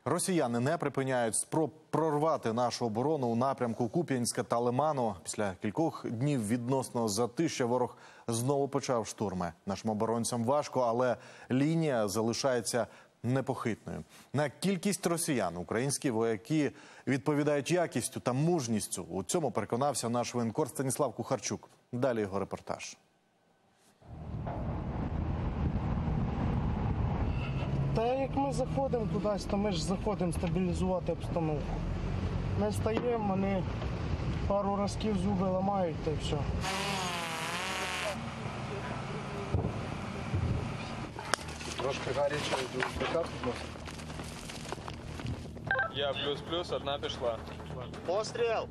Росіяни не припиняють спроб прорвати нашу оборону у напрямку Куп'янська та Лиману. Після кількох днів відносного затища ворог знову почав штурми. Нашим оборонцям важко, але лінія залишається непохитною. На кількість росіян українські вояки відповідають якістю та мужністю. У цьому переконався наш воєнкор Станіслав Кухарчук. Далі його репортаж. Та як ми заходимо кудись, то ми ж заходимо стабілізувати обстановку. Ми стаємо, вони пару разків зуби ламають, та й все. Трошки гаряче БК підносить. Я плюс-плюс, одна пішла. Постріл!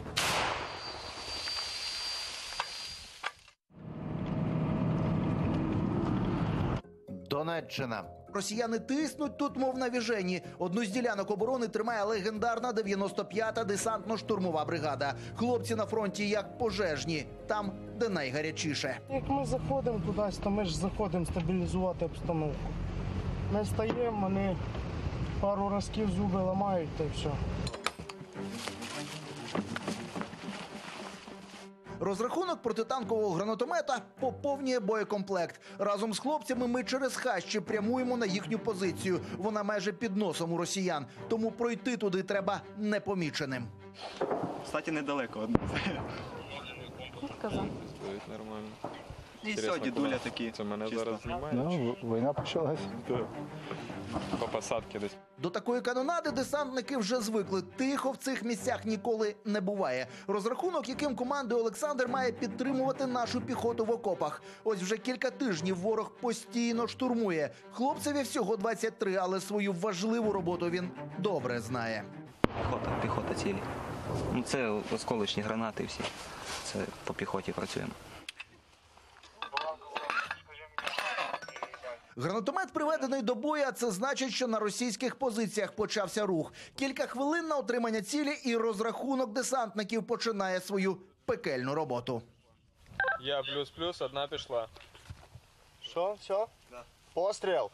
Донеччина. Росіяни тиснуть тут, мов на віжені. Одну з ділянок оборони тримає легендарна 95-та десантно-штурмова бригада. Хлопці на фронті як пожежні, там, де найгарячіше. Як ми заходимо кудись, то ми ж заходимо стабілізувати обстановку. Ми стаємо, вони пару разків зуби ламають, та й все. Розрахунок протитанкового гранатомета поповнює боєкомплект. Разом з хлопцями ми через хащі прямуємо на їхню позицію. Вона майже під носом у росіян, тому пройти туди треба непоміченим. Кстати, недалеко. Нормально. І все, дідуля такі. Це мене чисто. зараз знімають? Ну, війна почалась. По посадці десь. До такої канонади десантники вже звикли. Тихо в цих місцях ніколи не буває. Розрахунок, яким командує Олександр, має підтримувати нашу піхоту в окопах. Ось вже кілька тижнів ворог постійно штурмує. Хлопцеві всього 23, але свою важливу роботу він добре знає. Піхота цілі. Ну, це осколочні гранати всі. Це по піхоті працюємо. Гранатомет приведений до бою, а це значить, що на російських позиціях почався рух. Кілька хвилин на отримання цілі і розрахунок десантників починає свою пекельну роботу. Я плюс-плюс, одна пішла. Що, все? Да. Постріл!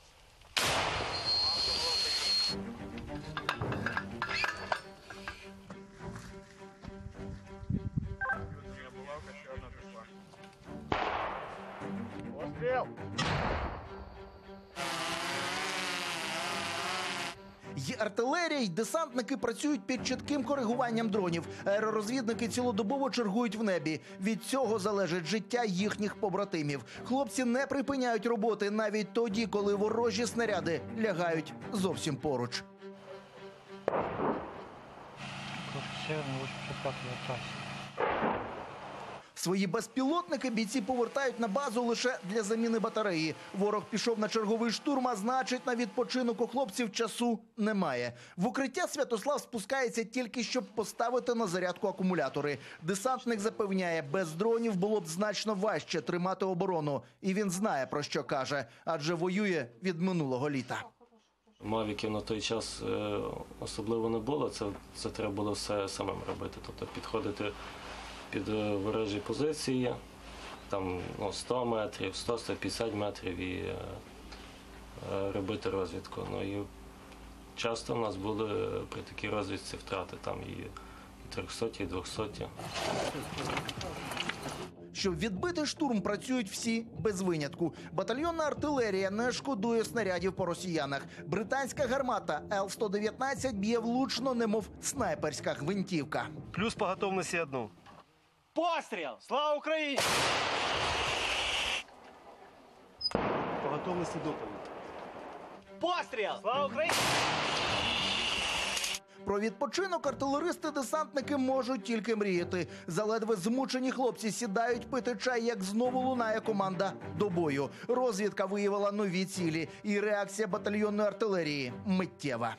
Постріл! Й артилерія, й десантники працюють під чітким коригуванням дронів. Аеророзвідники цілодобово чергують в небі. Від цього залежить життя їхніх побратимів. Хлопці не припиняють роботи навіть тоді, коли ворожі снаряди лягають зовсім поруч. Свої безпілотники бійці повертають на базу лише для заміни батареї. Ворог пішов на черговий штурм, а значить, на відпочинок у хлопців часу немає. В укриття Святослав спускається тільки, щоб поставити на зарядку акумулятори. Десантник запевняє, без дронів було б значно важче тримати оборону. І він знає, про що каже, адже воює від минулого літа. Мавіків на той час особливо не було, це треба було все самим робити. Тобто підходити під ворожі позиції, там 100 метрів, 100-150 метрів і робити розвідку. Ну і часто в нас були при такій розвідці втрати, там і 300, і 200. Щоб відбити штурм, працюють всі без винятку. Батальйонна артилерія не шкодує снарядів по росіянах. Британська гармата Л-119 б'є влучно, немов снайперська гвинтівка. Плюс по готовності одну. Постріл! Слава Україні! По готовності доповідь. Постріл! Слава Україні! Про відпочинок артилеристи-десантники можуть тільки мріяти. Заледве змучені хлопці сідають пити чай, як знову лунає команда до бою. Розвідка виявила нові цілі. І реакція батальйонної артилерії миттєва.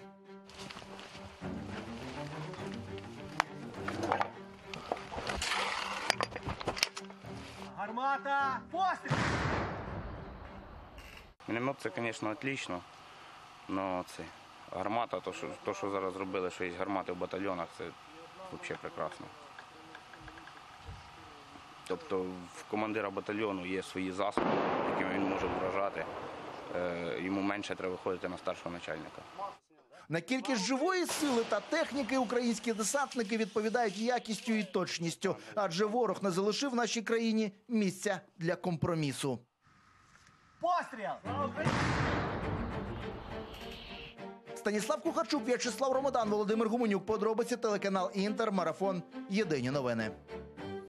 Гармата! Постріл! Міномет – це, звісно, отлично, але це гармата, то, що зараз зробили, що є гармати в батальйонах, це взагалі прекрасно. Тобто в командира батальйону є свої засоби, якими він може вражати. Йому менше треба виходити на старшого начальника. На кількість живої сили та техніки українські десантники відповідають якістю і точністю, адже ворог не залишив нашій країні місця для компромісу. Постріл! Слава Україні! Станіслав Кухарчук, В'ячеслав Ромодан, Володимир Гуменюк. Подробиці телеканал Інтер, Марафон. Єдині новини.